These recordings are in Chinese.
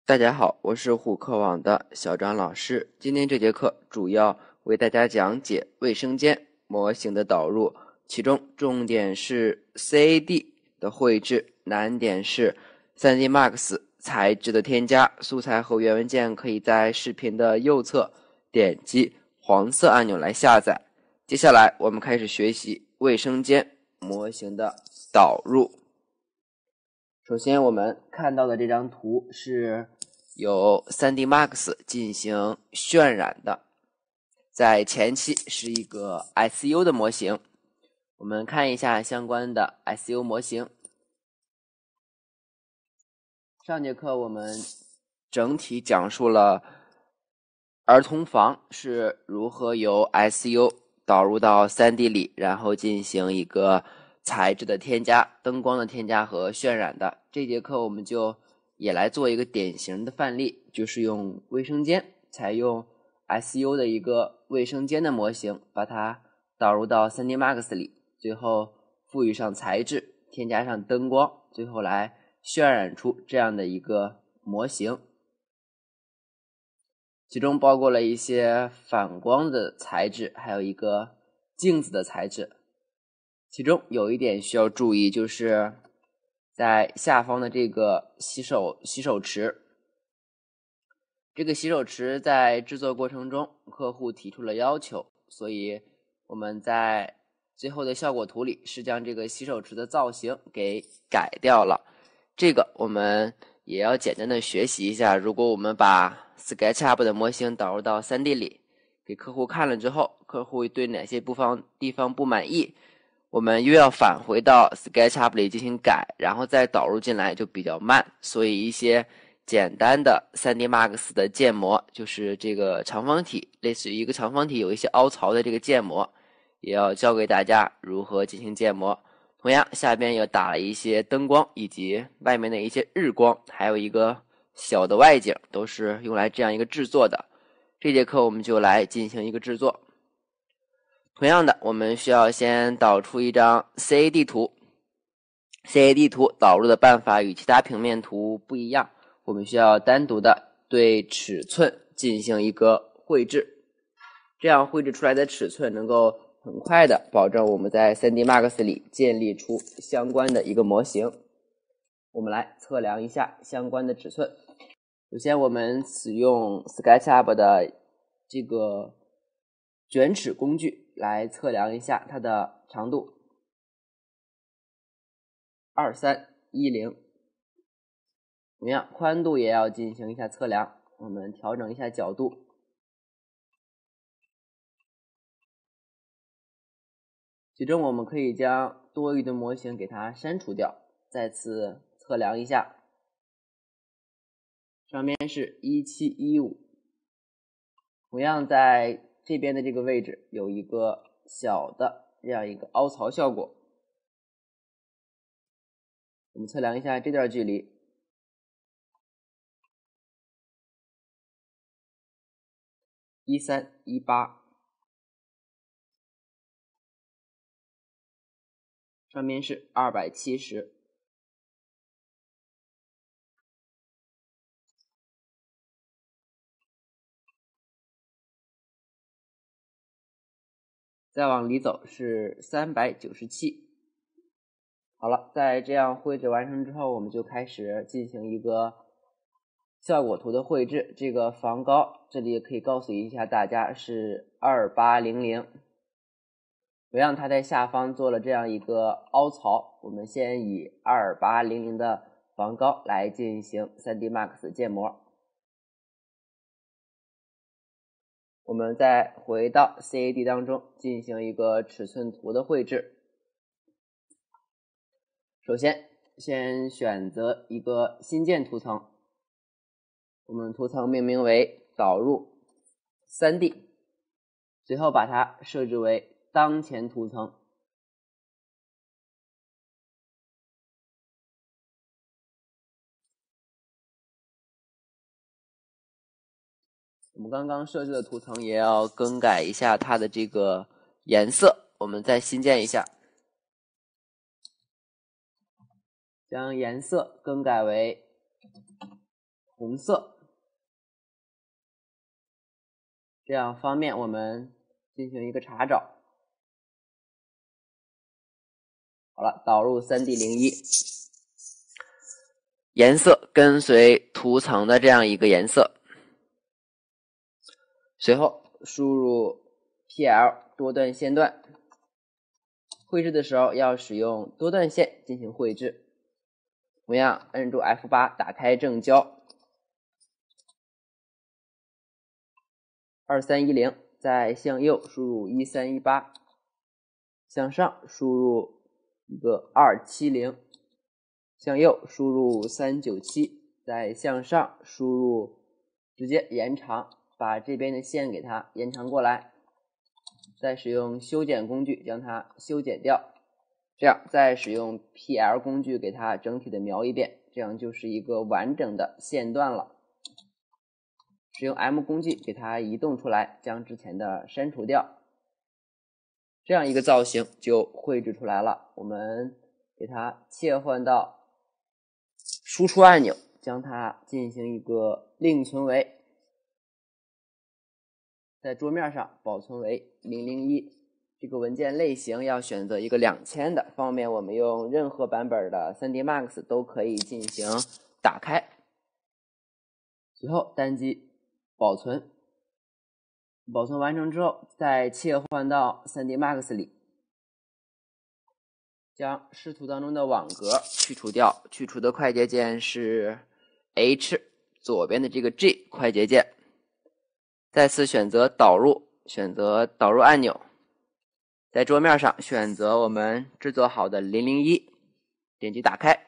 大家好，我是虎课网的小张老师。今天这节课主要为大家讲解卫生间模型的导入，其中重点是 CAD 的绘制，难点是 3D Max 材质的添加。素材和原文件可以在视频的右侧点击黄色按钮来下载。接下来我们开始学习卫生间模型的导入。首先我们看到的这张图是由 3D Max 进行渲染的，在前期是一个 SU 的模型。我们看一下相关的 SU 模型。上节课我们整体讲述了儿童房是如何由 SU 导入到 3D 里，然后进行一个材质的添加、灯光的添加和渲染的。这节课我们就也来做一个典型的范例，就是用卫生间，采用 SU 的一个卫生间的模型，把它导入到 3D Max 里，最后赋予上材质，添加上灯光，最后来渲染出这样的一个模型。其中包括了一些反光的材质，还有一个镜子的材质。其中有一点需要注意，就是在下方的这个洗手池，这个洗手池在制作过程中客户提出了要求，所以我们在最后的效果图里是将这个洗手池的造型给改掉了。这个我们也要简单的学习一下，如果我们把 SketchUp 的模型导入到 3D 里，给客户看了之后，客户对哪些地方不满意，我们又要返回到 SketchUp 里进行改，然后再导入进来就比较慢，所以一些简单的 3D Max 的建模，就是这个长方体，类似于一个长方体有一些凹槽的这个建模，也要教给大家如何进行建模。同样下边也打了一些灯光以及外面的一些日光，还有一个小的外景，都是用来这样一个制作的。这节课我们就来进行一个制作。同样的，我们需要先导出一张 CAD 图。CAD 图导入的办法与其他平面图不一样，我们需要单独的对尺寸进行一个绘制，这样绘制出来的尺寸能够很快的保证我们在 3D Max 里建立出相关的一个模型。我们来测量一下相关的尺寸。首先我们使用 SketchUp 的这个卷尺工具来测量一下它的长度2310，同样宽度也要进行一下测量，我们调整一下角度。其中我们可以将多余的模型给它删除掉，再次测量一下，上面是1715，同样在这边的这个位置有一个小的这样一个凹槽效果，我们测量一下这段距离1318，上面是270。再往里走是397。好了，在这样绘制完成之后，我们就开始进行一个效果图的绘制。这个房高这里也可以告诉一下大家是2800，同样它在下方做了这样一个凹槽，我们先以2800的房高来进行 3D Max 建模。我们再回到 CAD 当中进行一个尺寸图的绘制。首先选择一个新建图层，我们图层命名为导入 3D， 随后把它设置为当前图层。我们刚刚设置的图层也要更改一下它的这个颜色，我们再新建一下，将颜色更改为红色，这样方便我们进行一个查找。好了，导入 3D01， 颜色跟随图层的这样一个颜色，随后输入 PL 多段线段，绘制的时候要使用多段线进行绘制。同样摁住 F8 打开正交2310，再向右输入1318，向上输入一个270，向右输入397，再向上输入直接延长，把这边的线给它延长过来，再使用修剪工具将它修剪掉，这样再使用 PL 工具给它整体的描一遍，这样就是一个完整的线段了。使用 M 工具给它移动出来，将之前的删除掉，这样一个造型就绘制出来了。我们给它切换到输出按钮，将它进行一个另存为，在桌面上保存为001。这个文件类型要选择一个2000的，方便我们用任何版本的 3D Max 都可以进行打开。随后单击保存，保存完成之后再切换到 3D Max 里，将视图当中的网格去除掉，去除的快捷键是 H， 左边的这个 G 快捷键，再次选择导入，选择导入按钮，在桌面上选择我们制作好的001，点击打开。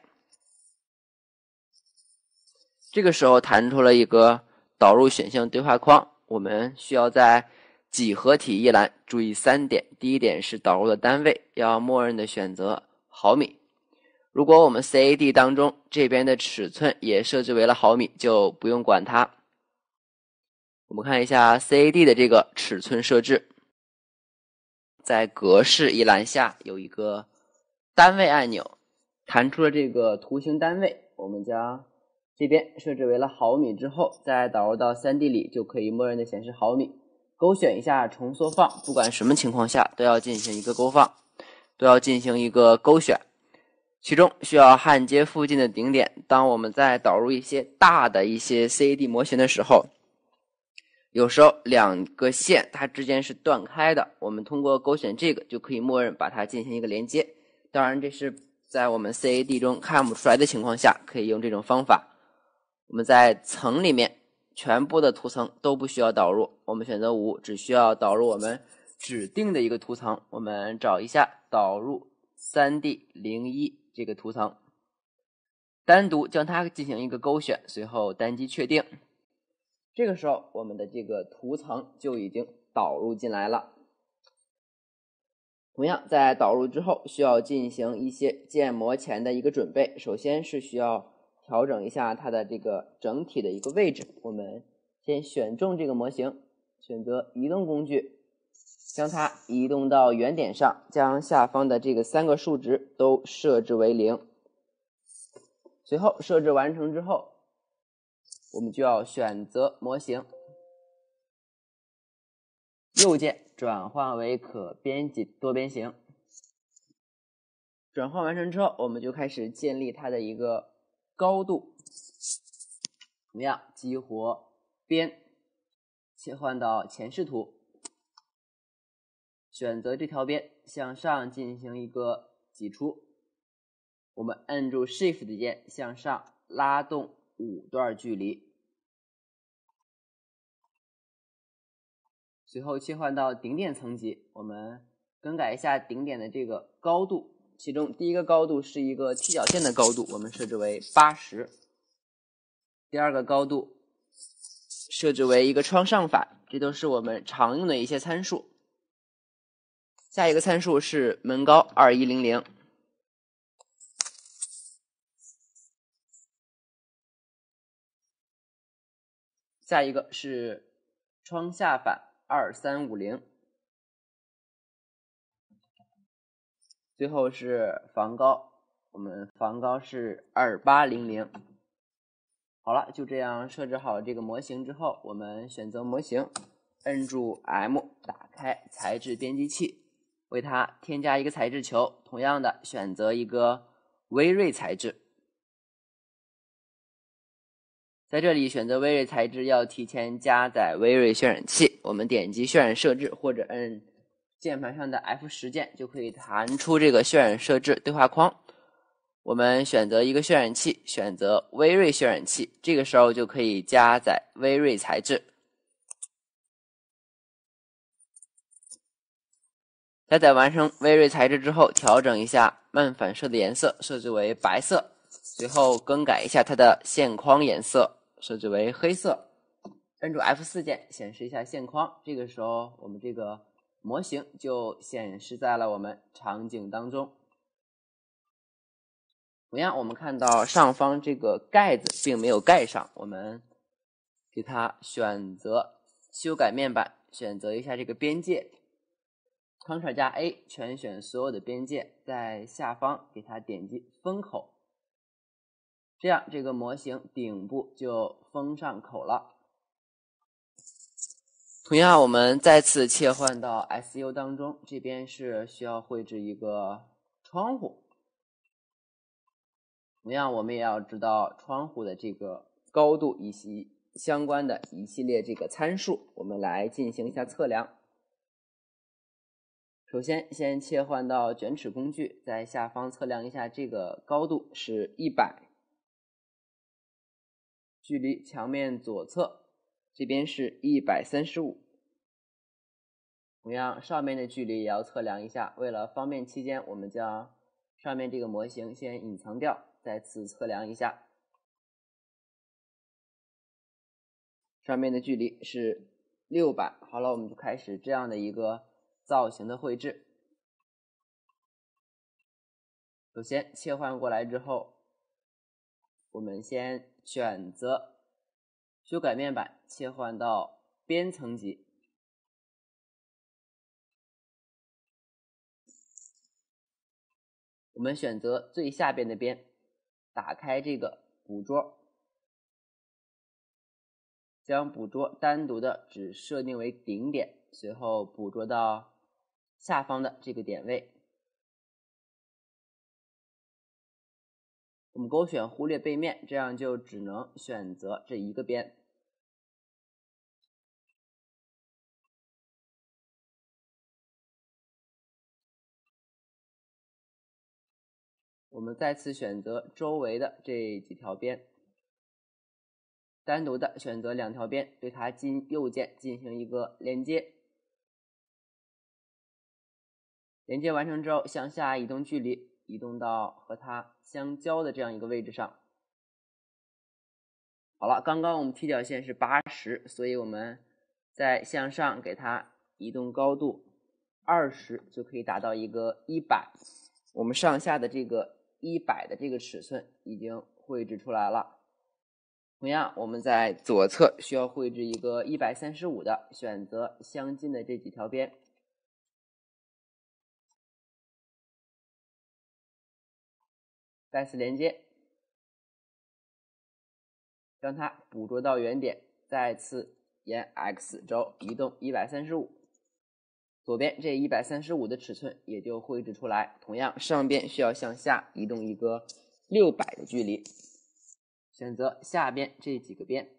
这个时候弹出了一个导入选项对话框，我们需要在几何体一栏注意3点。第一点是导入的单位要默认的选择毫米，如果我们 CAD 当中这边的尺寸也设置为了毫米，就不用管它。我们看一下 CAD 的这个尺寸设置，在格式一栏下有一个单位按钮，弹出了这个图形单位，我们将这边设置为了毫米之后，再导入到 3D 里就可以默认的显示毫米。勾选一下重缩放，不管什么情况下都要进行一个勾放，都要进行一个勾选。其中需要焊接附近的顶点，当我们在导入一些大的一些 CAD 模型的时候，有时候两个线它之间是断开的，我们通过勾选这个就可以默认把它进行一个连接。当然这是在我们 CAD 中看不出来的情况下可以用这种方法。我们在层里面全部的图层都不需要导入，我们选择5，只需要导入我们指定的一个图层。我们找一下导入 3D01 这个图层，单独将它进行一个勾选，随后单击确定。这个时候我们的这个图层就已经导入进来了。同样在导入之后需要进行一些建模前的一个准备，首先是需要调整一下它的这个整体的一个位置。我们先选中这个模型，选择移动工具，将它移动到原点上，将下方的这个3个数值都设置为0。随后设置完成之后，我们就要选择模型，右键转换为可编辑多边形。转换完成之后，我们就开始建立它的一个高度。同样激活边，切换到前视图，选择这条边向上进行一个挤出，我们摁住 Shift 键向上拉动5段距离，随后切换到顶点层级，我们更改一下顶点的这个高度，其中第一个高度是一个踢脚线的高度，我们设置为80，第二个高度设置为一个窗上法，这都是我们常用的一些参数。下一个参数是门高2100，下一个是窗下反2350，最后是房高，我们房高是2800。 好了，就这样设置好这个模型之后，我们选择模型，摁住 M， 打开材质编辑器，为它添加一个材质球，同样的选择一个微锐材质。在这里选择微锐材质要提前加载微锐渲染器，我们点击渲染设置或者摁键盘上的 F10键就可以弹出这个渲染设置对话框。我们选择一个渲染器，选择微锐渲染器，这个时候就可以加载微锐材质。加载完成微锐材质之后，调整一下漫反射的颜色，设置为白色，随后更改一下它的线框颜色，设置为黑色。摁住 F4键显示一下线框，这个时候我们这个模型就显示在了我们场景当中。同样我们看到上方这个盖子并没有盖上，我们给它选择修改面板，选择一下这个边界， Ctrl 加 A 全选所有的边界，在下方给它点击封口，这样这个模型顶部就封上口了。同样我们再次切换到 SU 当中，这边是需要绘制一个窗户。同样我们也要知道窗户的这个高度以及相关的一系列这个参数，我们来进行一下测量。首先先切换到卷尺工具，在下方测量一下这个高度是100，距离墙面左侧这边是135，同样上面的距离也要测量一下，为了方便起见，我们将上面这个模型先隐藏掉，再次测量一下，上面的距离是600。好了，我们就开始这样的一个造型的绘制。首先切换过来之后，我们先选择修改面板，切换到边层级，我们选择最下边的边，打开这个捕捉，将捕捉单独的只设定为顶点，随后捕捉到下方的这个点位。我们勾选忽略背面，这样就只能选择这一个边。我们再次选择周围的这几条边，单独的选择2条边，对它右键进行一个连接。连接完成之后，向下移动距离，移动到和它相交的这样一个位置上。好了，刚刚我们踢脚线是80，所以我们再向上给它移动高度20，就可以达到一个100。我们上下的这个100的这个尺寸已经绘制出来了。同样，我们在左侧需要绘制一个135的，选择相近的这几条边。再次连接，将它捕捉到原点，再次沿 X 轴移动135，左边这135的尺寸也就绘制出来。同样，上边需要向下移动一个600的距离，选择下边这几个边，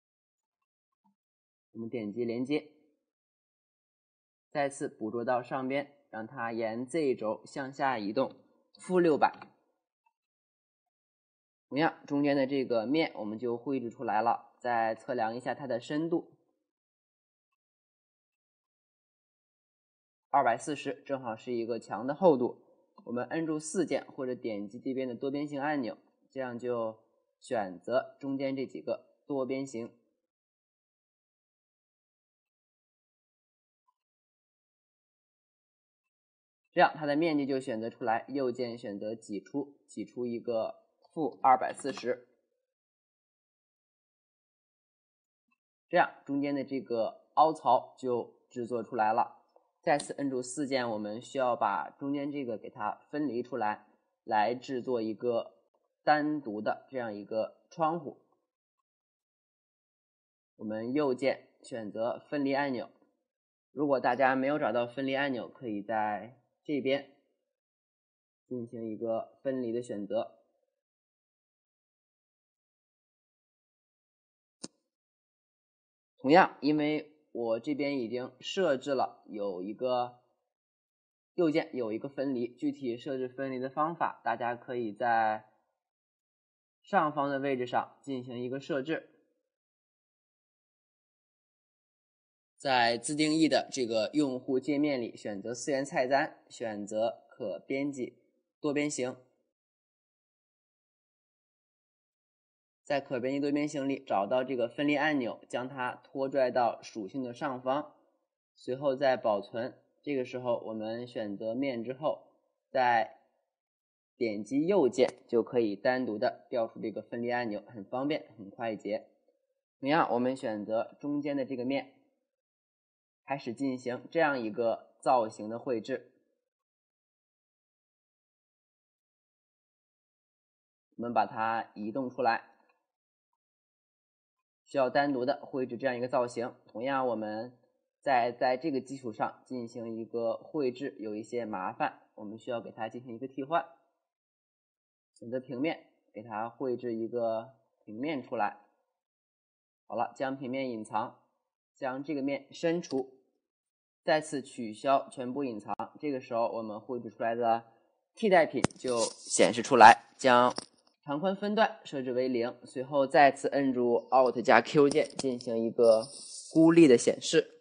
我们点击连接，再次捕捉到上边，让它沿 Z 轴向下移动-600。同样，中间的这个面我们就绘制出来了，再测量一下它的深度，240，正好是一个墙的厚度。我们摁住4键或者点击这边的多边形按钮，这样就选择中间这几个多边形。这样它的面积就选择出来，右键选择挤出，挤出一个-240。这样中间的这个凹槽就制作出来了。再次摁住4键，我们需要把中间这个给它分离出来，来制作一个单独的这样一个窗户。 我们右键选择分离按钮。如果大家没有找到分离按钮，可以在这边进行一个分离的选择。同样，因为我这边已经设置了有一个右键有一个分离，具体设置分离的方法，大家可以在上方的位置上进行一个设置。在自定义的这个用户界面里，选择4元菜单，选择可编辑多边形。在可编辑多边形里找到这个分离按钮，将它拖拽到属性的上方，随后再保存。这个时候我们选择面之后，再点击右键就可以单独的调出这个分离按钮，很方便，很快捷。同样，我们选择中间的这个面，开始进行这样一个造型的绘制。我们把它移动出来，需要单独的绘制这样一个造型。同样，我们在这个基础上进行一个绘制有一些麻烦，我们需要给它进行一个替换。选择平面，给它绘制一个平面出来。好了，将平面隐藏，将这个面删除，再次取消全部隐藏。这个时候我们绘制出来的替代品就显示出来。将长宽分段设置为0，随后再次摁住 Alt 加 Q 键进行一个孤立的显示。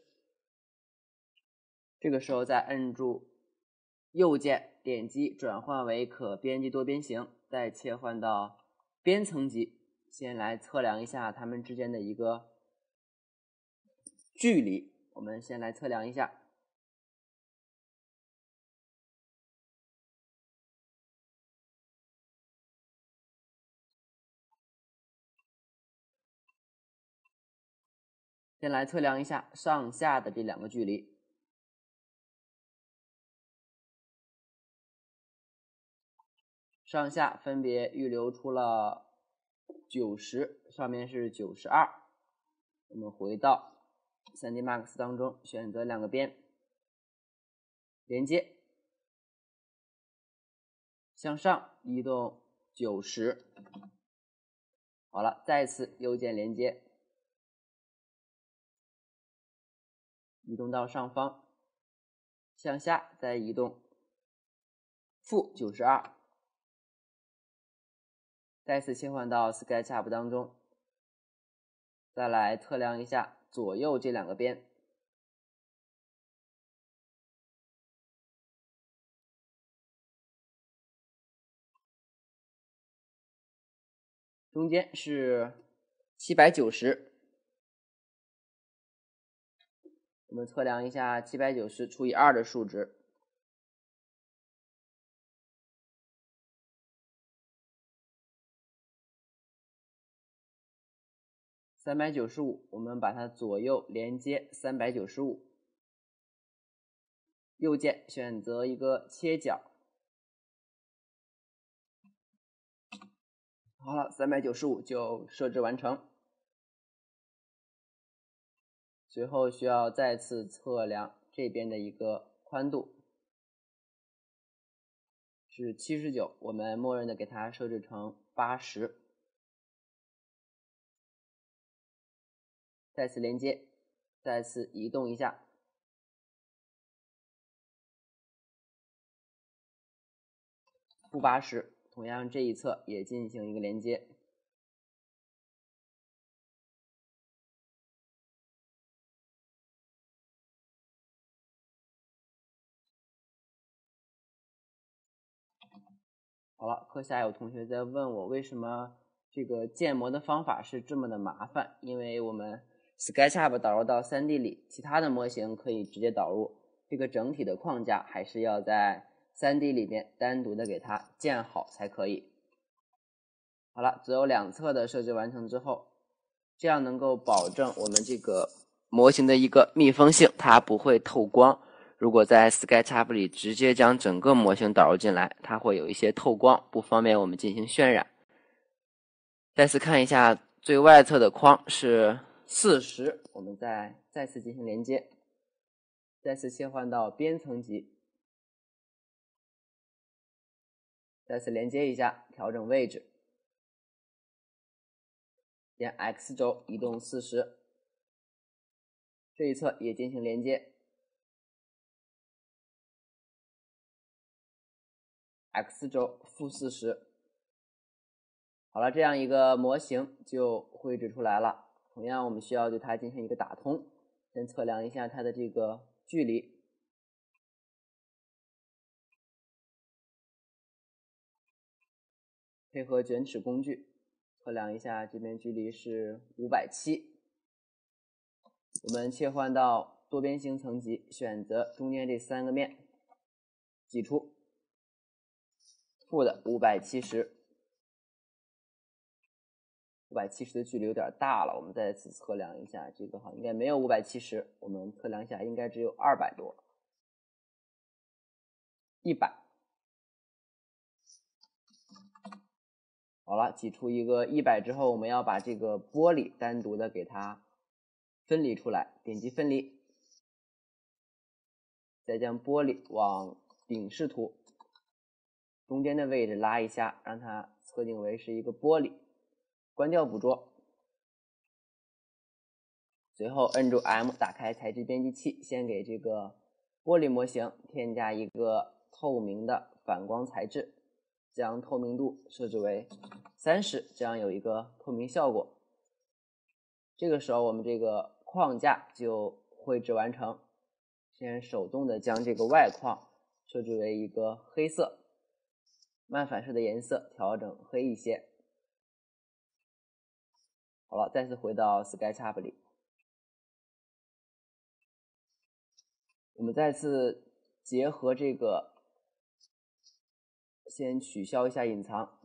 这个时候再摁住右键，点击转换为可编辑多边形，再切换到边层级，先来测量一下它们之间的一个距离。我们先来测量一下。先来测量一下上下的这两个距离。上下分别预留出了90，上面是92。我们回到 3D Max 当中，选择两个边连接，向上移动90。好了，再次右键连接，移动到上方，向下再移动-92。再次切换到 SketchUp 当中，再来测量一下左右这两个边。中间是790，我们测量一下790除以2的数值。395，我们把它左右连接395，右键选择一个切角。好了，395就设置完成。随后需要再次测量这边的一个宽度，是79，我们默认的给它设置成80。再次连接，再次移动一下，-80，同样这一侧也进行一个连接。好了，课下有同学在问我为什么这个建模的方法是这么的麻烦，因为我们 SketchUp 导入到 3D 里，其他的模型可以直接导入，这个整体的框架还是要在 3D 里面单独的给它建好才可以。好了，左右两侧的设置完成之后，这样能够保证我们这个模型的一个密封性，它不会透光。如果在 SketchUp 里直接将整个模型导入进来，它会有一些透光，不方便我们进行渲染。再次看一下最外侧的框是 40，我们再次进行连接，再次切换到边层级，再次连接一下，调整位置，沿 X 轴移动40，这一侧也进行连接 ，X 轴负40。好了，这样一个模型就绘制出来了。同样，我们需要对它进行一个打通，先测量一下它的这个距离。配合卷尺工具测量一下，这边距离是570。我们切换到多边形层级，选择中间这3个面，挤出负的570。570的距离有点大了，我们再次测量一下，这个应该没有570，我们测量一下，应该只有200多，100。好了，挤出一个100之后，我们要把这个玻璃单独的给它分离出来，点击分离，再将玻璃往顶视图中间的位置拉一下，让它测定为是一个玻璃，关掉捕捉，随后摁住 M 打开材质编辑器，先给这个玻璃模型添加一个透明的反光材质，将透明度设置为30，这样有一个透明效果。这个时候我们这个框架就绘制完成，先手动的将这个外框设置为一个黑色，漫反射的颜色调整黑一些。好了，再次回到 SketchUp 里，我们再次结合这个，先取消一下隐藏。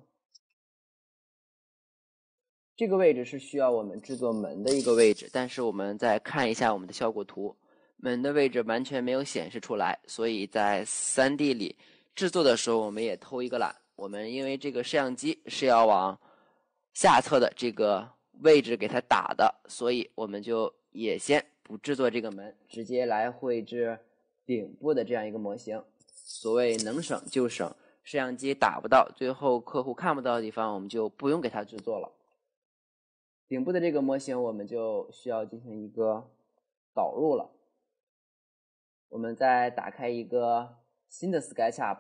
这个位置是需要我们制作门的一个位置，但是我们再看一下我们的效果图，门的位置完全没有显示出来，所以在 3D 里制作的时候我们也偷一个懒，我们因为这个摄像机是要往下侧的这个位置给它打的，所以我们就也先不制作这个门，直接来绘制顶部的这样一个模型。所谓能省就省，摄像机打不到，最后客户看不到的地方，我们就不用给它制作了。顶部的这个模型我们就需要进行一个导入了。我们再打开一个新的 SketchUp，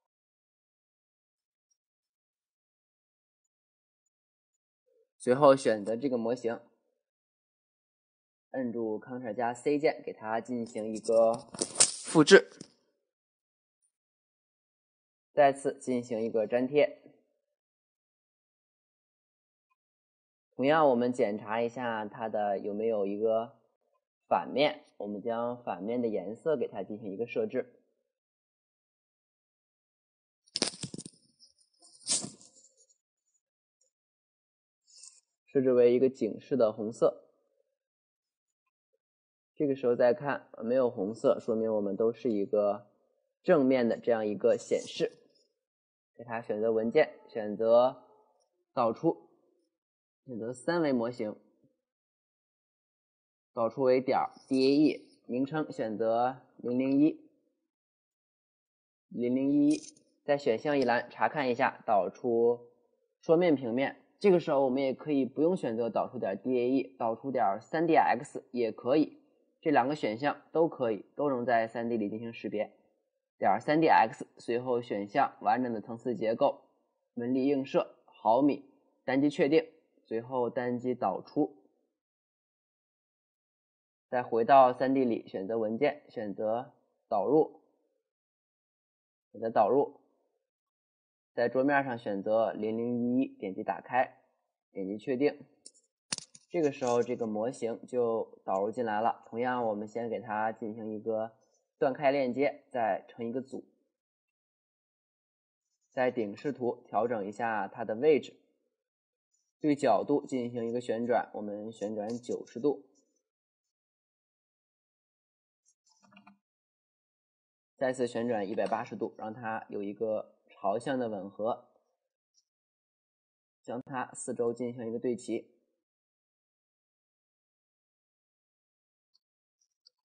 随后选择这个模型，摁住 Ctrl 加 C 键，给它进行一个复制，再次进行一个粘贴。同样，我们检查一下它的有没有一个反面，我们将反面的颜色给它进行一个设置。设置为一个警示的红色。这个时候再看没有红色，说明我们都是一个正面的这样一个显示。给它选择文件，选择导出，选择3维模型，导出为点 DAE， 名称选择001，在选项一栏查看一下导出说面平面。这个时候我们也可以不用选择导出点 DAE， 导出点 3DX 也可以，这2个选项都可以，都能在 3D 里进行识别。点 3DX， 随后选项完整的层次结构，纹理映射毫米，单击确定，随后单击导出。再回到 3D 里，选择文件，选择导入，选择导入，在桌面上选择0011，点击打开，点击确定。这个时候这个模型就导入进来了。同样，我们先给它进行一个断开链接，再成一个组，在顶视图调整一下它的位置，对角度进行一个旋转，我们旋转90度，再次旋转180度，让它有一个朝向的吻合，将它4周进行一个对齐。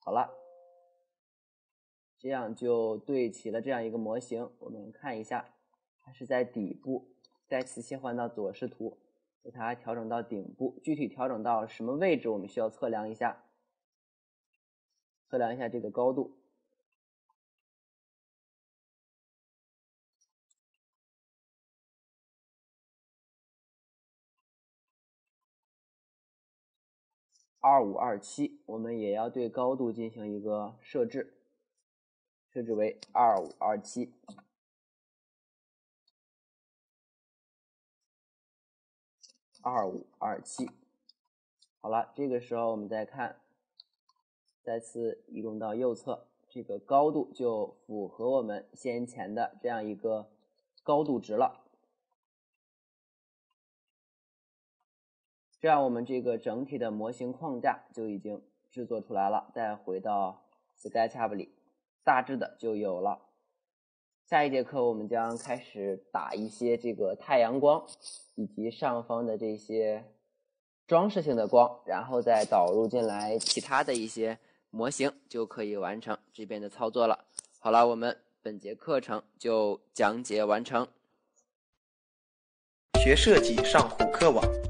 好了，这样就对齐了这样一个模型。我们看一下，它是在底部，再次切换到左视图，给它调整到顶部。具体调整到什么位置，我们需要测量一下，这个高度。2527，我们也要对高度进行一个设置，设置为2527。2527，好了，这个时候我们再看，再次移动到右侧，这个高度就符合我们先前的这样一个高度值了。这样我们这个整体的模型框架就已经制作出来了。再回到 SketchUp 里，大致的就有了。下一节课我们将开始打一些这个太阳光以及上方的这些装饰性的光，然后再导入进来其他的一些模型，就可以完成这边的操作了。好了，我们本节课程就讲解完成。 学设计上虎课网。